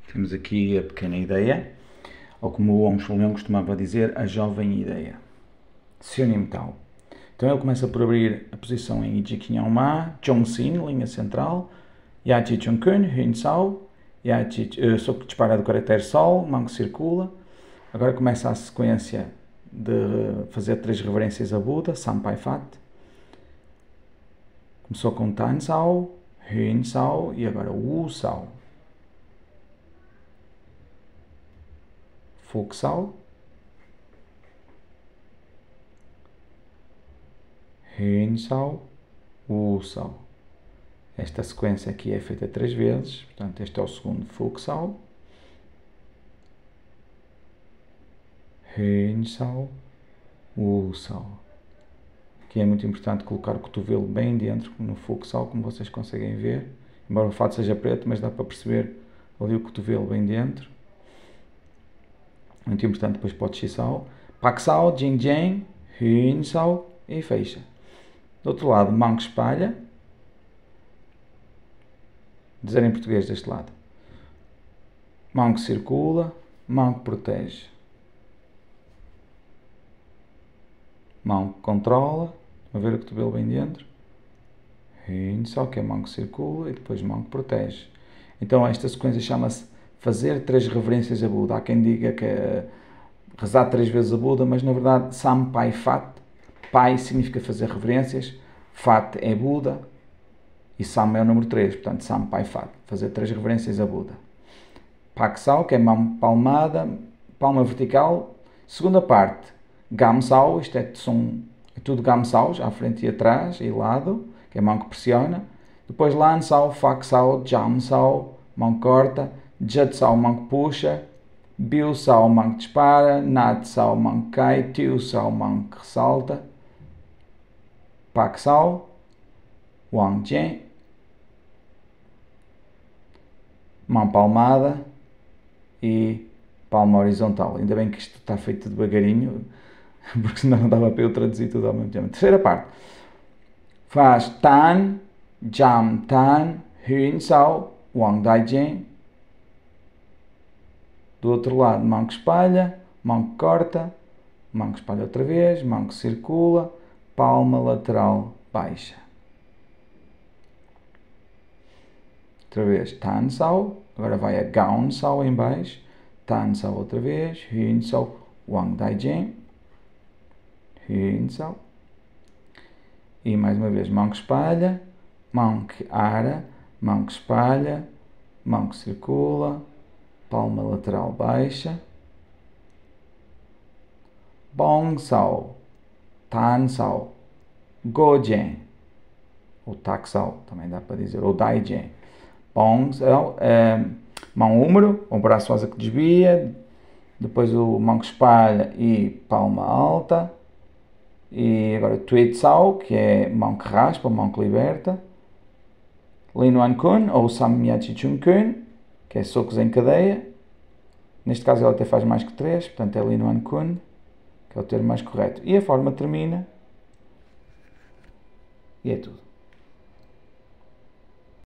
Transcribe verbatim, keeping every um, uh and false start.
Temos aqui a pequena ideia, ou como o Om Shuleong costumava dizer, a jovem ideia. Sinônimo tal. Então ele começa por abrir a posição em Ijikinhão Ma, Jongsin, linha central, Yachi Chungkun, Hyun Sao, Yachi, uh, soco dispara do caractere Sol, Manco circula. Agora começa a sequência de fazer três reverências a Buda, Sampai Fat. Começou com Tan Sao, Hyun Sao e agora Wu Sao. Fuk Sao, Hyun Sao, Wu Sao. Esta sequência aqui é feita três vezes, portanto este é o segundo Fuk Sao, Hyun Sao, Wu Sao. Aqui é muito importante colocar o cotovelo bem dentro no Fuk Sao, como vocês conseguem ver, embora o fato seja preto, mas dá para perceber ali o cotovelo bem dentro. Muito importante depois para o Chi Sao, Pak Sao, Jing Jing, Hyun Sao e fecha. Do outro lado, Manco espalha, dizer em português deste lado, Manco circula, Manco protege, Manco controla, a ver o cotovelo bem dentro, Hyun Sao, que é Manco circula e depois Manco protege. Então esta sequência chama-se fazer três reverências a Buda. Há quem diga que é rezar três vezes a Buda, mas na verdade Sampai Fat, Pai significa fazer reverências, Fat é Buda e Sam é o número três, portanto Sampai Fat, fazer três reverências a Buda. Pak Sao, que é mão palmada, palma vertical. Segunda parte, Gam Sao, isto é, são, é tudo Gam Saos, à frente e atrás e lado, que é a mão que pressiona. Depois Lan Sao, Fak Sao, Jam Sao, mão corta, Jat Sao, mão que puxa, Biu Sao, mão que dispara, Nat Sao, mão que cai, Tiu Sao, mão que ressalta, Pak Sao, Wang Jian, mão palmada e palma horizontal. Ainda bem que isto está feito devagarinho, porque senão não dava para eu traduzir tudo ao mesmo tempo. Terceira parte. Faz Tan, Jam Tan, Hyun Sao, Wang Dai Jian. Do outro lado, mão que espalha, mão que corta, mão que espalha outra vez, mão que circula, palma lateral baixa. Outra vez, Tan Sao, agora vai a Gaon Sao em baixo, Tan Sao outra vez, Hyun Sao, Wang Dai Jian, Hyun Sao. E mais uma vez, mão que espalha, mão que ara, mão que espalha, mão que circula, palma lateral baixa, Bong Sao, Tan Sao, Go Jian, ou Tak Sao, também dá para dizer, ou Dai Jian. Bong Sao, é, mão húmero, o braço asa que desvia, depois o mão que espalha e palma alta. E agora Tuit Sao, que é mão que raspa, mão que liberta. Lin Wan Kun, ou Sam Myachi Chung Kun, que é socos em cadeia. Neste caso ele até faz mais que três, portanto é Lin Wan Kun, que é o termo mais correto. E a forma termina. E é tudo.